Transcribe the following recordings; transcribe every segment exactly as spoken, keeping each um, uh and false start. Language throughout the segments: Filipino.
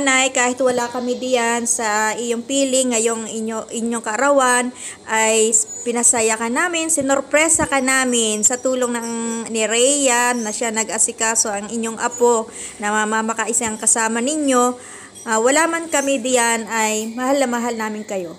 nanay, kahit wala kami diyan sa iyong piling, ngayong inyo, inyong kaarawan, ay pinasaya ka namin, sinorpresa ka namin sa tulong ng ni Rhea na siya nag-asikaso ang inyong apo na mamamakaisang kasama ninyo. Uh, wala man kami diyan, ay mahal na mahal namin kayo.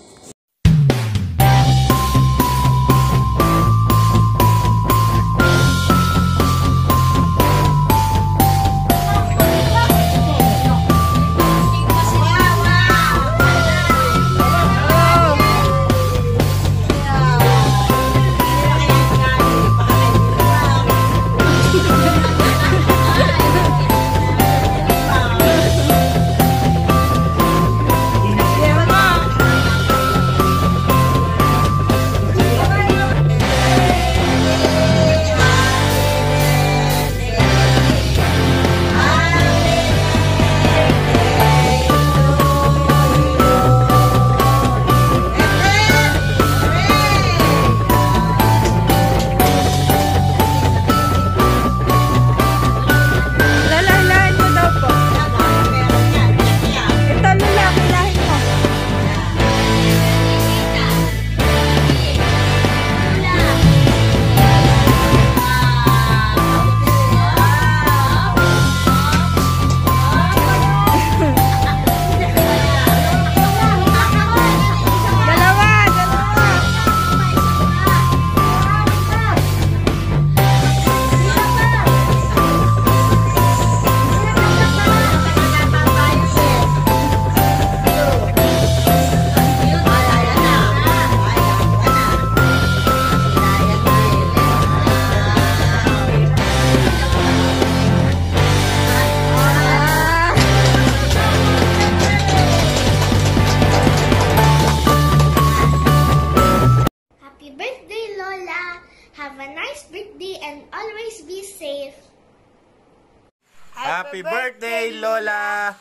Have a nice birthday and always be safe. Happy birthday, Lola!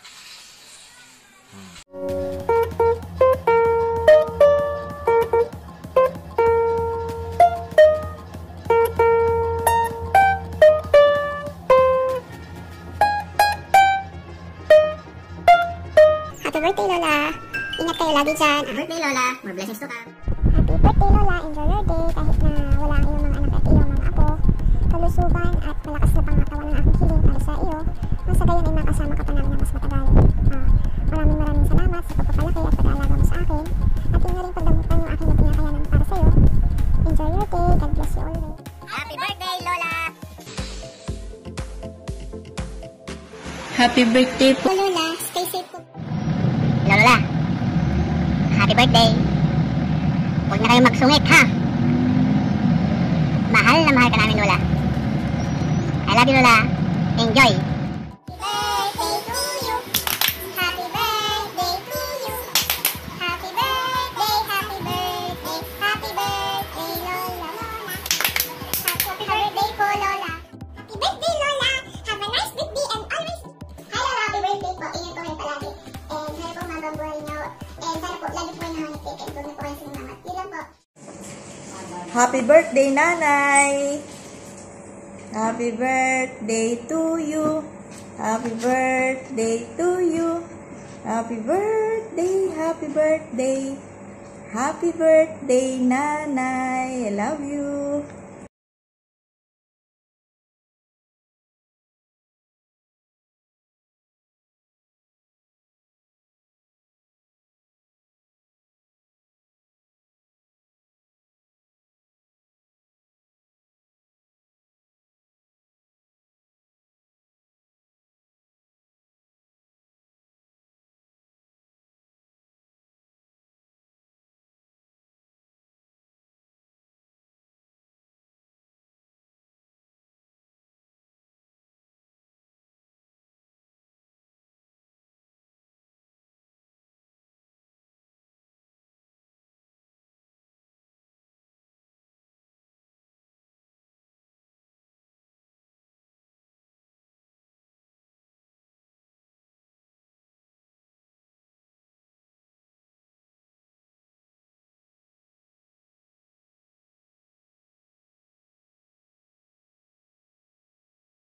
Happy birthday, Lola! Ingat kayo lagi dyan. Happy birthday, Lola! More blessings to come. Happy birthday, Lola! Enjoy your day kahit na wala ang iyong mga anak at iyong mga apo. Kalusugan at malakas na pangatawan ng aking hiling para sa iyo. Nang sa gayon ay makasama ka pa namin ng mas matagal. Uh, maraming maraming salamat sa pagpapalaki at pag-aalaga mo sa akin. At yun na rin pagdamutan yung aking napinakayanan para sa iyo. Enjoy your day. God bless you always. Happy birthday, Lola! Happy birthday po. Lola, stay safe po. Lola, happy birthday. Huwag na kayong magsungit, ha? Mahal na mahal ka namin, Lola. I love you, Lola. Enjoy. Happy birthday to you. Happy birthday to you. Happy birthday, happy birthday. Happy birthday, Lola, Lola. Happy birthday po, Lola. Happy birthday, Lola. Have a nice birthday and always... Hi, Lola. Happy birthday po. Ingat po kayo palagi. And sana po mabang buhay niyo. And sana po lagi po kayo nangangiti. And huwag na po kayo sinimangat. Yun lang po. Happy birthday, nanay! Happy birthday to you! Happy birthday to you! Happy birthday, happy birthday! Happy birthday, nanay! I love you!